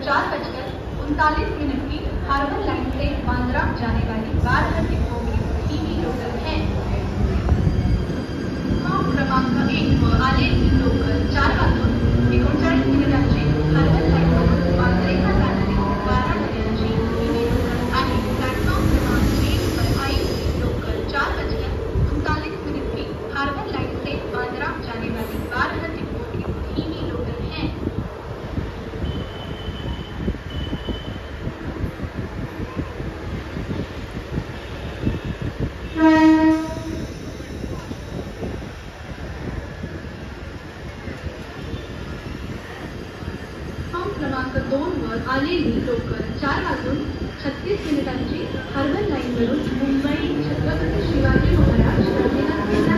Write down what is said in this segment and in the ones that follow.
4:39 की harbour line से बांद्रा जाने वाली 12 डिब्बों की धीमी लोकल है। क्रमांक 1 व आलेली लोकल 4 वाजून 39 मिनिटांची हार्बर लाईनवरून बांद्रेला जाणारी 12 डब्यांची धीमी लोकल आहे। प्लॅटफॉर्म क्रमांक 1 पर आलेली लोकल 4:39 की हार्बर लाइन से बांद्रा जाने वाली 12 डिब्बों की धीमी लोकल है। क्रमांक 2 वर आलेली लोकल 4 वाजून 36 मिनिटांची हार्बर लाईनवरून मुंबई छत्रपती शिवाजी महाराज टर्मिनसला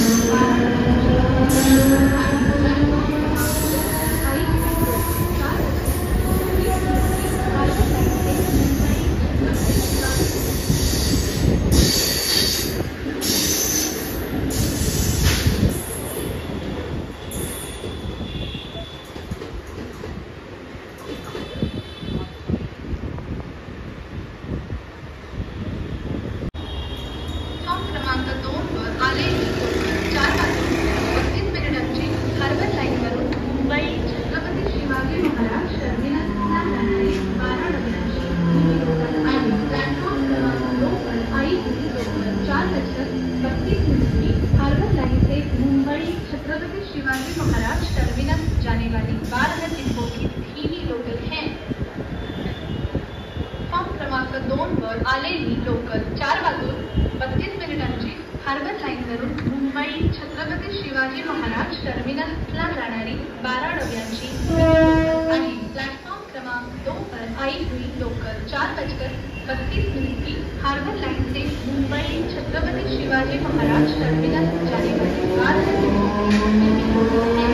क्रमांक 2 वर आलेली लोकल 4 वाजून 32 मिनिटांची हार्बर लाईनवरून मुंबई छत्रपती शिवाजी महाराज टर्मिनसला जाणारी 12 डब्यांची धीमी लोकल आहे। प्लॅटफॉर्म क्रमांक 2 पर आलेली लोकल 4:32 की हार्बर लाइन से मुंबई छत्रपति शिवाजी महाराज टर्मिनस जाने वाली 12 डिब्बों की धीमी लोकल है। क्रमांक 2 वर आलेली लोकल 4 वाजून 32 मिनिटांची हार्बर लाईनवरून मुंबई छत्रपती शिवाजी महाराज टर्मिनसला जाणारी 12 डब्यांची आहे। प्लॅटफॉर्म क्रमांक 2 पर आलेली लोकल 4:32 की हार्बर लाइन से मुंबई छत्रपती शिवाजी महाराज टर्मिनस जाने वाली 12 डिब्बों की धीमी लोकल है।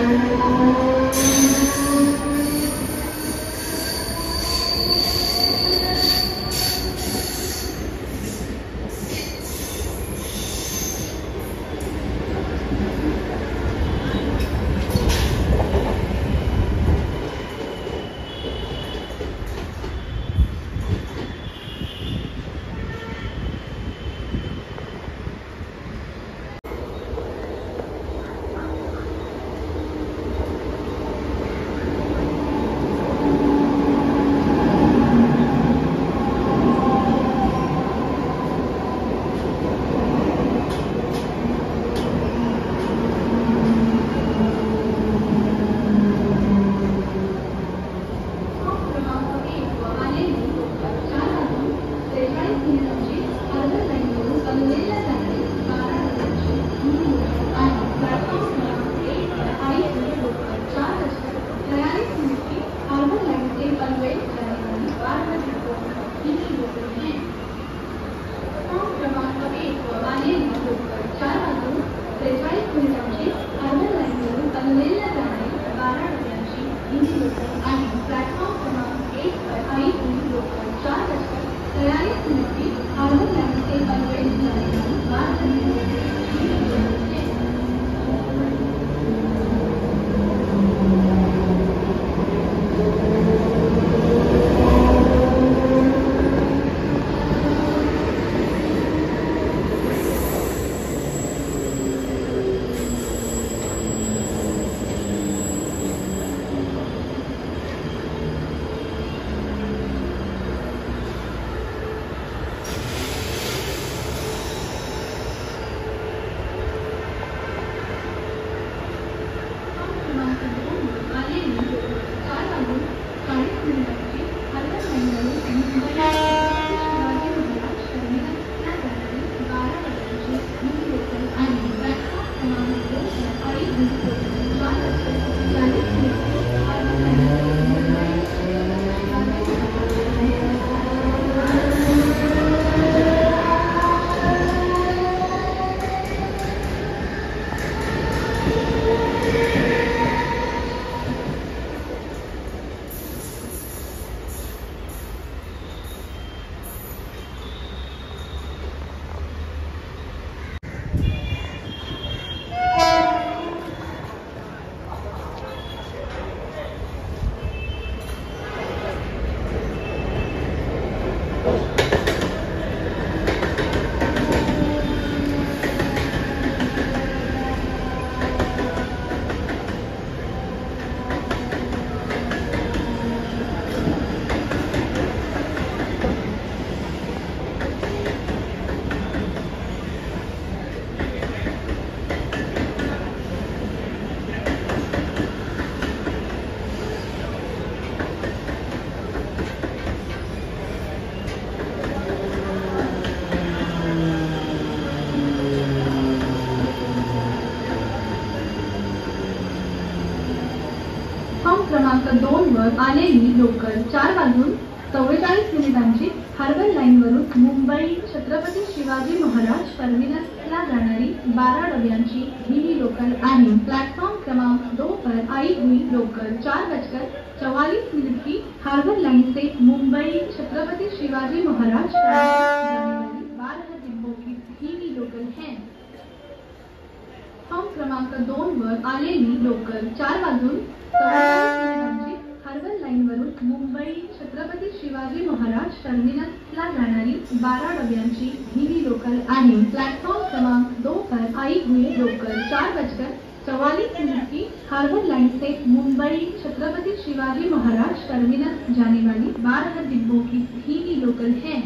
वर आलेली लोकल 4 वाजून 44 मिनिटांची हार्बर लाईनवरून मुंबई छत्रपती शिवाजी महाराज टर्मिनसला जाणारी 12 डब्यांची ही लोकल आहे। प्लॅटफॉर्म क्रमांक 2 पर आई हुई लोकल 4:44 की हार्बर लाइन से मुंबई छत्रपति शिवाजी महाराज टर्मिनस 12 डिब्बों की ही लोकल है। प्लॅटफॉर्म क्रमांक 2 वर आलेली लोकल 4 वाजून 44 मिनिटांची हार्बर लाईनवरून मुंबई छत्रपती शिवाजी महाराज टर्मिनसला जाणारी 12 डब्यांची ही लोकल आहे। प्लॅटफॉर्म क्रमांक 2 पर आई हुई लोकल 4:44 की हार्बर लाइन से मुंबई छत्रपति शिवाजी महाराज टर्मिनस जाने वाली 12 डिब्बों की ही लोकल है।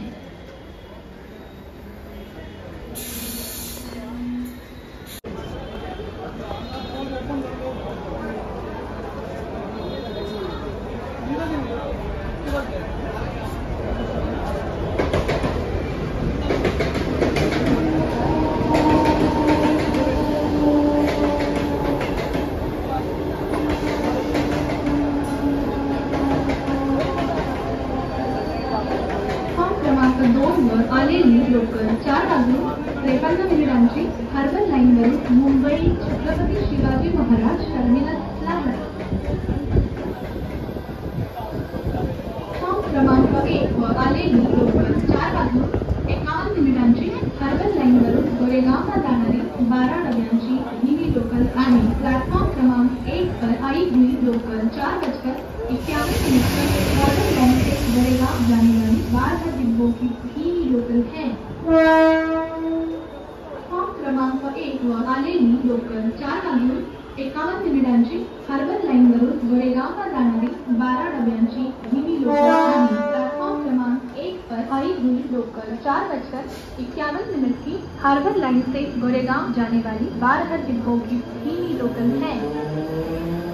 क्रमांक 2 वर आलेली लोकल 4 वाजून 53 मिनिटांची हार्बर लाईनवरून मुंबई छत्रपती शिवाजी महाराज टर्मिनसला क्रमांक 1 वर आलेली लोकल 4 वाजून 51 मिनिटांची हार्बर लाईनवरून गोरेगावला जाणारी 12 डब्यांची ही लोकल आहे। प्लॅटफॉर्म क्रमांक 1 पर आई हुई लोकल 4:51 हार्बर लाइन से गोरेगांव जाने वाली 12 डिब्बों की ही लोकल है। प्लॅटफॉर्म क्रमांक 1 वर आलेली लोकल 4 वाजून 51 मिनिटांची हार्बर लाईनवरून गोरेगावला जाणारी 12 डब्यांची ही लोकल आहे। प्लॅटफॉर्म क्रमांक 1 पर आई हुई लोकल 4:51 की हार्बर लाइन से गोरेगांव जाने वाली 12 डिब्बों की ही लोकल है।